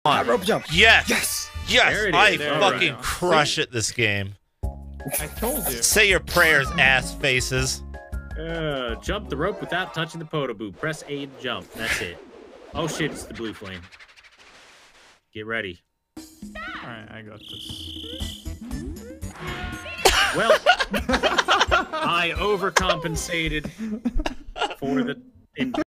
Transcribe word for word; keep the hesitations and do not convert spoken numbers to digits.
I rope jump. Yes. Yes. Yes. I There fucking right. crush it this game. I told you. Say your prayers, ass faces. Uh, jump the rope without touching the photo booth. Press A to jump. That's it. Oh shit, it's the blue flame. Get ready. Alright, I got this. Well, I overcompensated for the